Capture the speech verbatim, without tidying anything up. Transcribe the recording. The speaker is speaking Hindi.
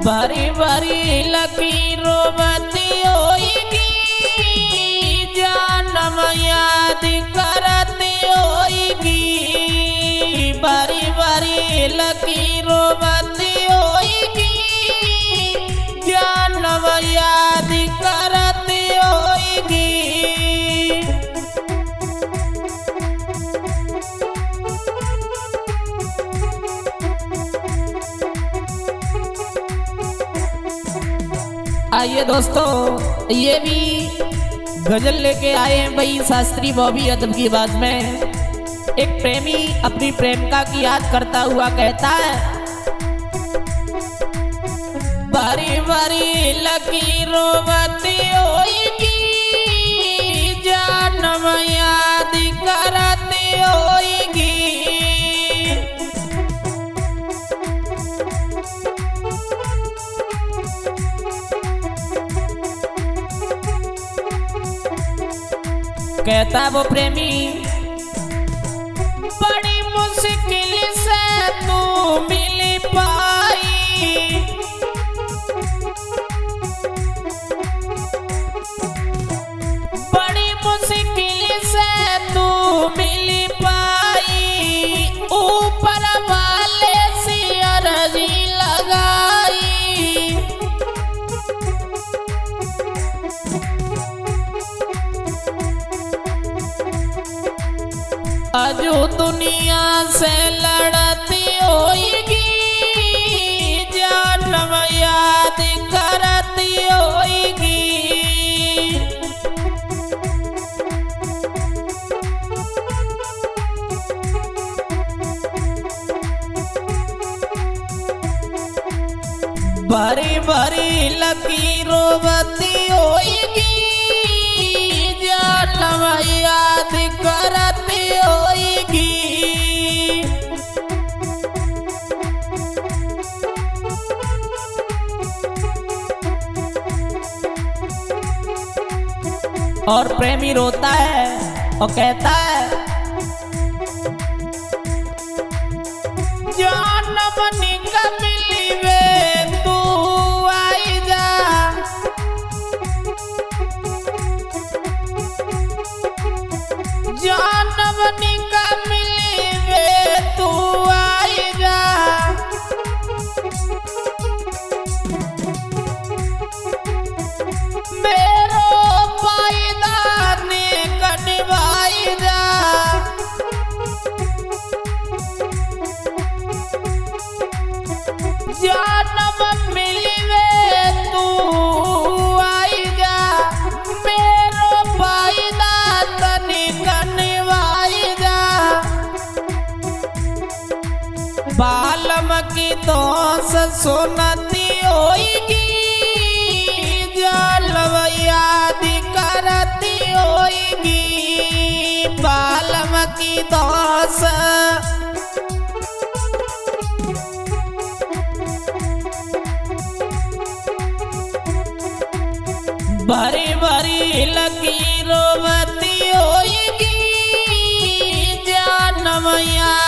भरी भरी लकीरों बती होगी, जानम याद करती होगी। भरी भरी लकीरों बती होगी, जानम याद करती होगी। आइए दोस्तों, ये भी गजल लेके आए हैं भाई शास्त्री बॉबी अदब की बात में। एक प्रेमी अपनी प्रेमिका की याद करता हुआ कहता है, बारी बारी लकीरों बती होगी, जानम याद करती होगी। कहता वो प्रेमी, बड़ी मुश्किल से तू मिल पाई, बड़ी मुश्किल से तू मिल पाई। ऊपर वाले से अर्जी लगाई, अजू दुनिया से लड़ती होगी, जानम याद करती होगी। भरी भरी लकीरों बती होगी, जानम याद करती होगी। और प्रेमी रोता है और कहता है, जानम निकली वे तू आई जा, जानम निकली वे तू आई जा। मेरो पायदान कटवाई जा, जानम मिलवे तू आई जा। मेरो पायदान कटवाई जा। बालम की दोष सुनती होगी, जानम याद करती होगी। बालम की दोष भरी भरी लकीरों बती होगी, जानम याद